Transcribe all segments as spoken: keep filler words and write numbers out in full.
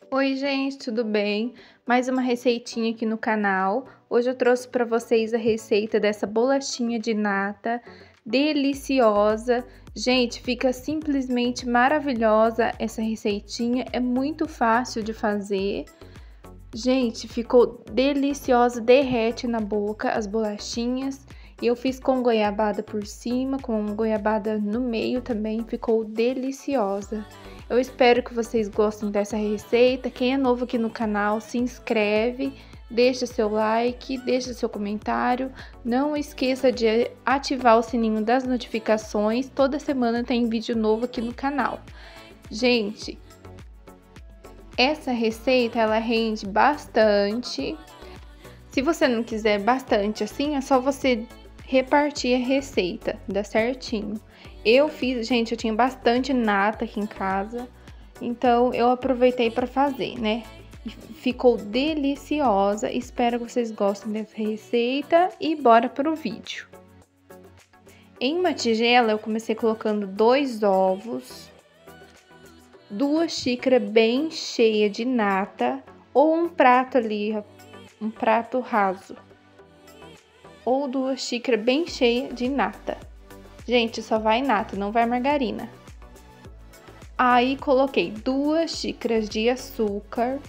Oi, gente, tudo bem? Mais uma receitinha aqui no canal. Hoje eu trouxe para vocês a receita dessa bolachinha de nata deliciosa. Gente, fica simplesmente maravilhosa essa receitinha, é muito fácil de fazer. Gente, ficou deliciosa, derrete na boca as bolachinhas. E eu fiz com goiabada por cima, com goiabada no meio também, ficou deliciosa. Eu espero que vocês gostem dessa receita. Quem é novo aqui no canal, se inscreve, deixa seu like, deixa seu comentário. Não esqueça de ativar o sininho das notificações. Toda semana tem vídeo novo aqui no canal. Gente, essa receita ela rende bastante. Se você não quiser bastante assim, é só você repartir a receita, dá certinho. Eu fiz, gente, eu tinha bastante nata aqui em casa, então eu aproveitei para fazer, né? E ficou deliciosa. Espero que vocês gostem dessa receita e bora pro vídeo. Em uma tigela eu comecei colocando dois ovos, duas xícaras bem cheias de nata ou um prato ali, um prato raso, ou duas xícaras bem cheias de nata. Gente, só vai nata, não vai margarina. Aí coloquei duas xícaras de açúcar,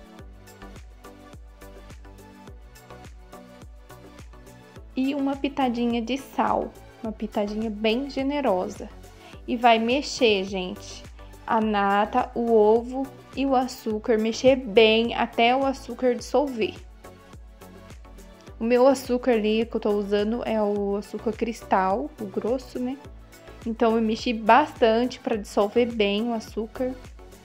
e uma pitadinha de sal, uma pitadinha bem generosa. E vai mexer, gente, a nata, o ovo e o açúcar, mexer bem até o açúcar dissolver. O meu açúcar ali que eu tô usando é o açúcar cristal, o grosso, né? Então eu mexi bastante para dissolver bem o açúcar.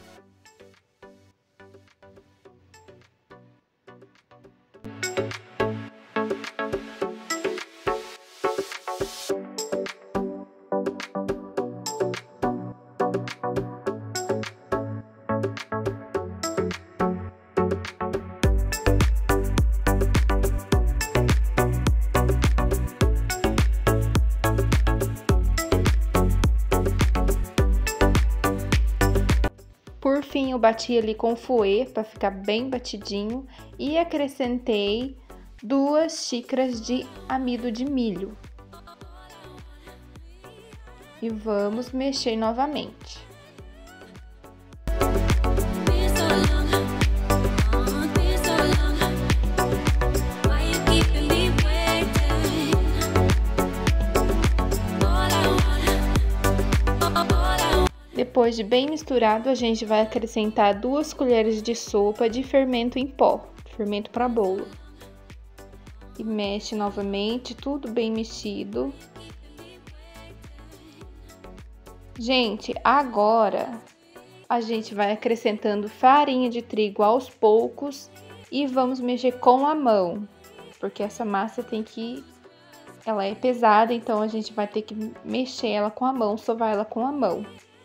Por fim, eu bati ali com fouet para ficar bem batidinho e acrescentei duas xícaras de amido de milho. E vamos mexer novamente. Depois de bem misturado, a gente vai acrescentar duas colheres de sopa de fermento em pó, fermento para bolo. E mexe novamente, tudo bem mexido. Gente, agora a gente vai acrescentando farinha de trigo aos poucos e vamos mexer com a mão, porque essa massa tem que... ela é pesada, então a gente vai ter que mexer ela com a mão, sovar ela com a mão.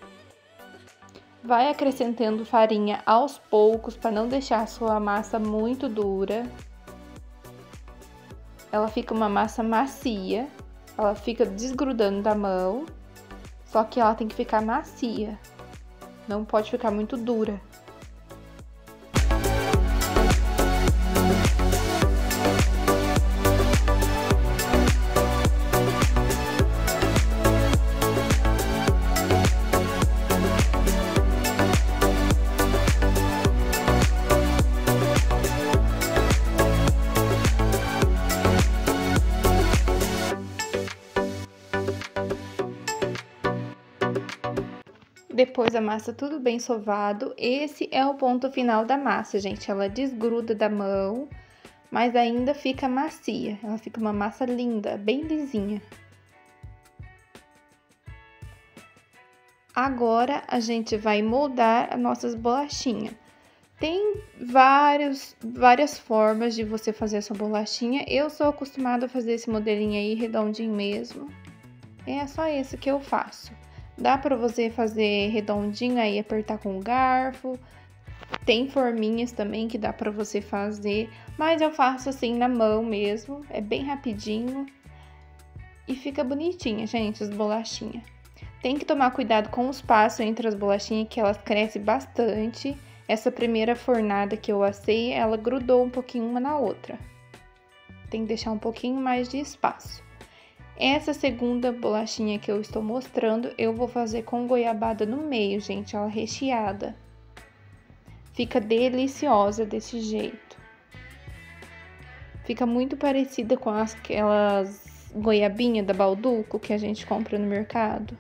Vai acrescentando farinha aos poucos para não deixar a sua massa muito dura. Ela fica uma massa macia, ela fica desgrudando da mão, só que ela tem que ficar macia, não pode ficar muito dura. Depois a massa tudo bem sovado, esse é o ponto final da massa, gente. Ela desgruda da mão, mas ainda fica macia. Ela fica uma massa linda, bem lisinha. Agora a gente vai moldar as nossas bolachinhas. Tem vários, várias formas de você fazer essa bolachinha. Eu sou acostumada a fazer esse modelinho aí, redondinho mesmo. É só esse que eu faço. Dá pra você fazer redondinho aí, apertar com o garfo. Tem forminhas também que dá pra você fazer, mas eu faço assim na mão mesmo, é bem rapidinho. E fica bonitinha, gente, as bolachinhas. Tem que tomar cuidado com os passos entre as bolachinhas, que elas crescem bastante. Essa primeira fornada que eu assei, ela grudou um pouquinho uma na outra. Tem que deixar um pouquinho mais de espaço. Essa segunda bolachinha que eu estou mostrando, eu vou fazer com goiabada no meio, gente, ela recheada. Fica deliciosa desse jeito. Fica muito parecida com aquelas goiabinhas da Bauducco que a gente compra no mercado.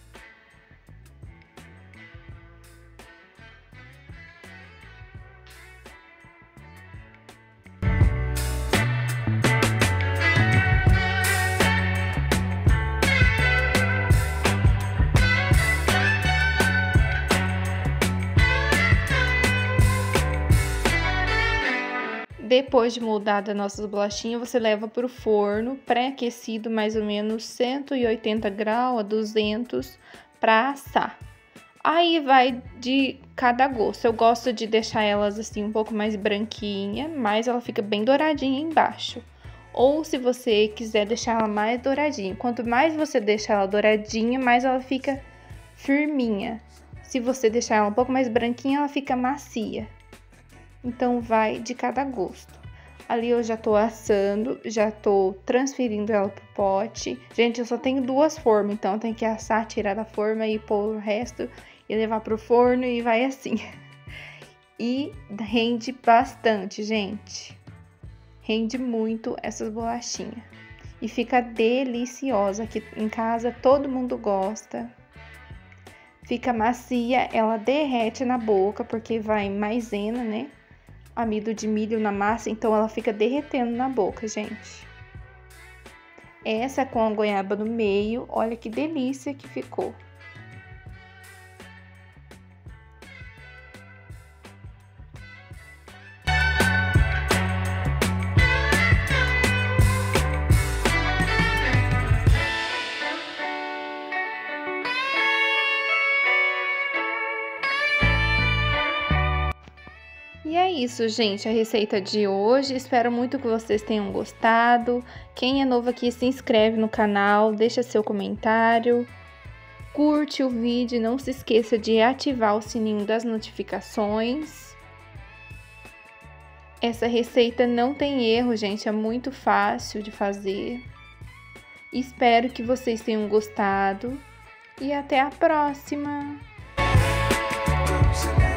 Depois de moldada nossas bolachinhas, você leva para o forno pré-aquecido, mais ou menos cento e oitenta graus a duzentos, para assar. Aí vai de cada gosto. Eu gosto de deixar elas assim um pouco mais branquinha, mas ela fica bem douradinha embaixo. Ou se você quiser deixar ela mais douradinha. Quanto mais você deixar ela douradinha, mais ela fica firminha. Se você deixar ela um pouco mais branquinha, ela fica macia. Então, vai de cada gosto. Ali eu já tô assando, já tô transferindo ela pro pote. Gente, eu só tenho duas formas, então eu tenho que assar, tirar da forma e pôr o resto e levar pro forno e vai assim. E rende bastante, gente. Rende muito essas bolachinhas. E fica deliciosa. Aqui em casa todo mundo gosta. Fica macia, ela derrete na boca porque vai maisena, né? Amido de milho na massa, então ela fica derretendo na boca, gente. Essa com a goiaba no meio, olha que delícia que ficou. E é isso, gente, a receita de hoje. Espero muito que vocês tenham gostado. Quem é novo aqui, se inscreve no canal, deixa seu comentário, curte o vídeo, não se esqueça de ativar o sininho das notificações. Essa receita não tem erro, gente, é muito fácil de fazer. Espero que vocês tenham gostado e até a próxima!